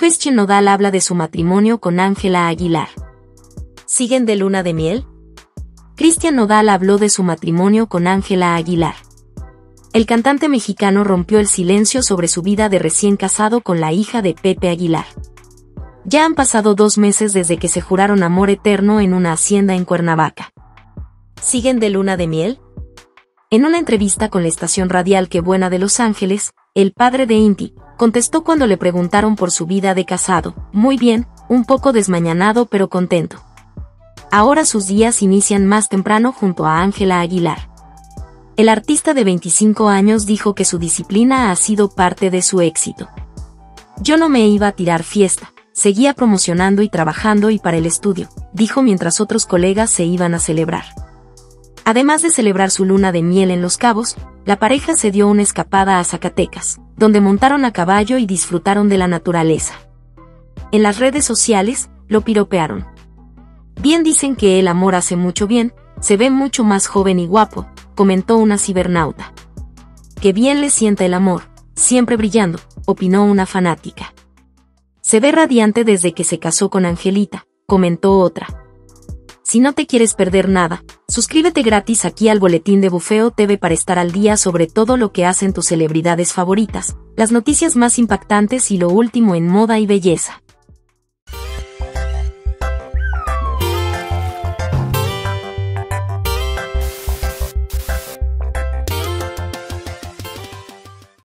Christian Nodal habla de su matrimonio con Ángela Aguilar. ¿Siguen de luna de miel? Christian Nodal habló de su matrimonio con Ángela Aguilar. El cantante mexicano rompió el silencio sobre su vida de recién casado con la hija de Pepe Aguilar. Ya han pasado 2 meses desde que se juraron amor eterno en una hacienda en Cuernavaca. ¿Siguen de luna de miel? En una entrevista con la estación radial Qué Buena de Los Ángeles, el padre de Inti contestó cuando le preguntaron por su vida de casado: muy bien, un poco desmañanado pero contento. Ahora sus días inician más temprano junto a Ángela Aguilar. El artista de 25 años dijo que su disciplina ha sido parte de su éxito. Yo no me iba a tirar fiesta, seguía promocionando y trabajando y para el estudio, dijo mientras otros colegas se iban a celebrar. Además de celebrar su luna de miel en Los Cabos, la pareja se dio una escapada a Zacatecas, donde montaron a caballo y disfrutaron de la naturaleza. En las redes sociales, lo piropearon. Bien dicen que el amor hace mucho bien, se ve mucho más joven y guapo, comentó una cibernauta. Qué bien le sienta el amor, siempre brillando, opinó una fanática. Se ve radiante desde que se casó con Angelita, comentó otra. Si no te quieres perder nada, suscríbete gratis aquí al Boletín de Bufeo TV para estar al día sobre todo lo que hacen tus celebridades favoritas, las noticias más impactantes y lo último en moda y belleza.